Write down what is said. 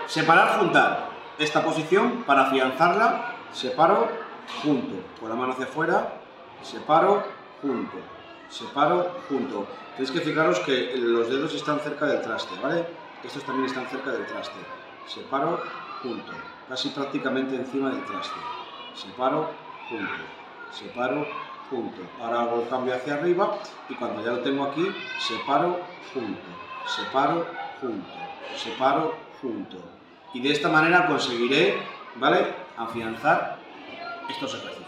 Separar, juntar. Esta posición, para afianzarla, separo, junto. Con la mano hacia afuera, separo, junto. Separo, junto. Tenéis que fijaros que los dedos están cerca del traste, ¿vale? Estos también están cerca del traste. Separo, junto. Casi prácticamente encima del traste. Separo, junto. Separo, junto. Ahora hago el cambio hacia arriba y cuando ya lo tengo aquí, separo, junto. Separo, junto. Separo, junto. Y de esta manera conseguiré, ¿vale?, afianzar estos ejercicios.